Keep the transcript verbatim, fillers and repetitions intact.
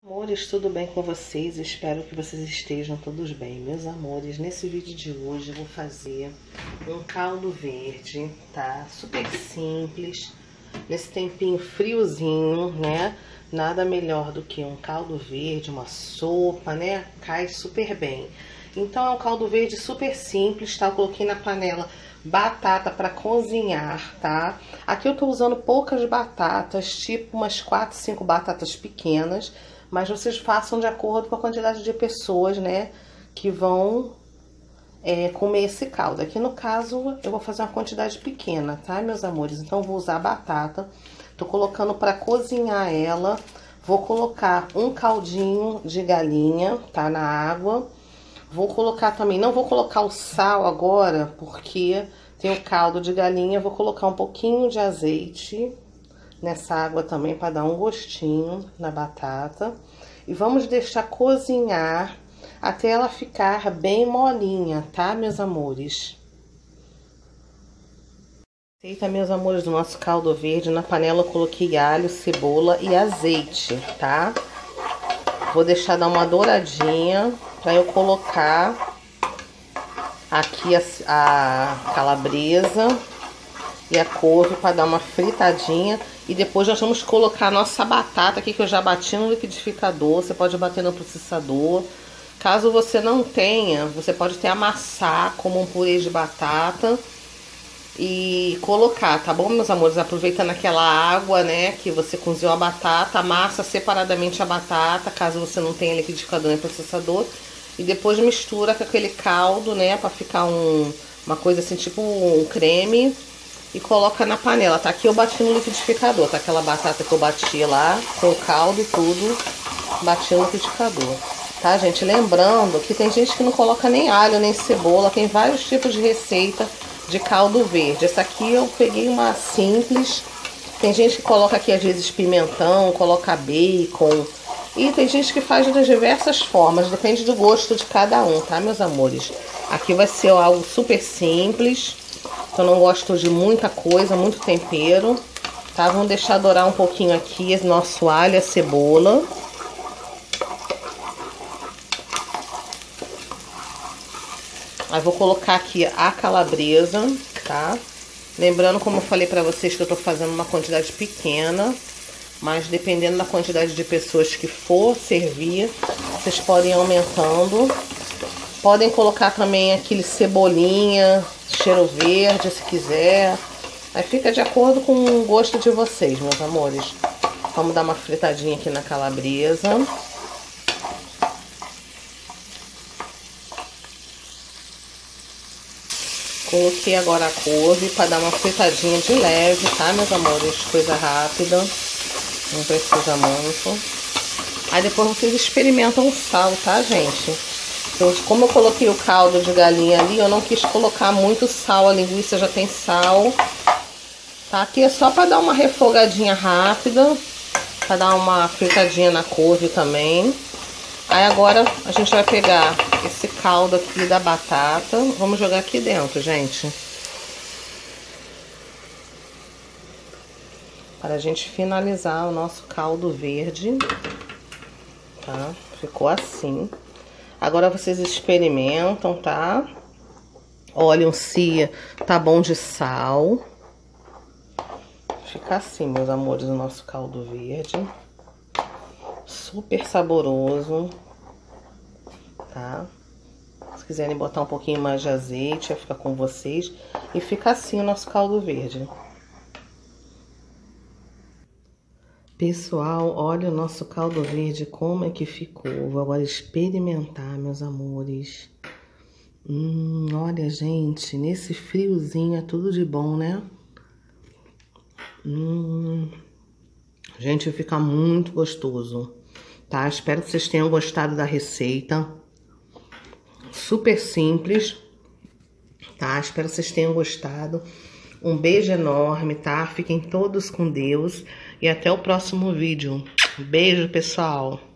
Amores, tudo bem com vocês? Espero que vocês estejam todos bem. Meus amores, nesse vídeo de hoje eu vou fazer um caldo verde, tá? Super simples, nesse tempinho friozinho, né? Nada melhor do que um caldo verde, uma sopa, né? Cai super bem. Então é um caldo verde super simples, tá? Eu coloquei na panela batata para cozinhar, tá? Aqui eu tô usando poucas batatas, tipo umas quatro, cinco batatas pequenas, mas vocês façam de acordo com a quantidade de pessoas, né, que vão é, comer esse caldo. Aqui no caso eu vou fazer uma quantidade pequena, tá, meus amores? Então eu vou usar a batata, tô colocando para cozinhar ela, vou colocar um caldinho de galinha, tá, na água. Vou colocar também, não vou colocar o sal agora, porque tem o caldo de galinha. Vou colocar um pouquinho de azeite nessa água também, para dar um gostinho na batata. E vamos deixar cozinhar até ela ficar bem molinha, tá, meus amores? Eita, meus amores, do nosso caldo verde, na panela eu coloquei alho, cebola e azeite, tá? Vou deixar dar uma douradinha para eu colocar aqui a, a calabresa e a couve para dar uma fritadinha. E depois nós vamos colocar a nossa batata aqui, que eu já bati no liquidificador. Você pode bater no processador. Caso você não tenha, você pode até amassar como um purê de batata e colocar, tá bom, meus amores? Aproveitando aquela água, né, que você cozinhou a batata, amassa separadamente a batata, caso você não tenha liquidificador nem processador, e depois mistura com aquele caldo, né, pra ficar um, uma coisa assim, tipo um creme, e coloca na panela, tá? Aqui eu bati no liquidificador, tá? Aquela batata que eu bati lá, com o caldo e tudo, bati no liquidificador, tá, gente? Lembrando que tem gente que não coloca nem alho, nem cebola, tem vários tipos de receita de caldo verde. Essa aqui eu peguei uma simples. Tem gente que coloca aqui às vezes pimentão, coloca bacon. E tem gente que faz de diversas formas, depende do gosto de cada um, tá, meus amores? Aqui vai ser algo super simples. Eu não gosto de muita coisa, muito tempero, tá? Vamos deixar dourar um pouquinho aqui esse nosso alho e a cebola. Aí vou colocar aqui a calabresa, tá? Lembrando, como eu falei pra vocês, que eu tô fazendo uma quantidade pequena, mas dependendo da quantidade de pessoas que for servir, vocês podem ir aumentando. Podem colocar também aquele cebolinha, cheiro verde, se quiser. Aí fica de acordo com o gosto de vocês, meus amores. Vamos dar uma fritadinha aqui na calabresa. Coloquei agora a couve para dar uma fritadinha de leve, tá, meus amores? Coisa rápida, não precisa muito. Aí depois vocês experimentam o sal, tá, gente? Então, como eu coloquei o caldo de galinha ali, eu não quis colocar muito sal, a linguiça já tem sal. Tá, aqui é só para dar uma refogadinha rápida, para dar uma fritadinha na couve também. Aí agora a gente vai pegar esse caldo aqui da batata, vamos jogar aqui dentro, gente. Para a gente finalizar o nosso caldo verde, tá? Ficou assim. Agora vocês experimentam, tá? Olhem se tá bom de sal. Fica assim, meus amores, o nosso caldo verde. Super saboroso, tá? Se quiserem botar um pouquinho mais de azeite, vai ficar com vocês. E fica assim o nosso caldo verde. Pessoal, olha o nosso caldo verde, como é que ficou. Vou agora experimentar, meus amores. Hum, olha, gente, nesse friozinho é tudo de bom, né? Hum... Gente, fica muito gostoso, tá? Espero que vocês tenham gostado da receita. Super simples, tá? Espero que vocês tenham gostado. Um beijo enorme, tá? Fiquem todos com Deus e até o próximo vídeo. Beijo, pessoal!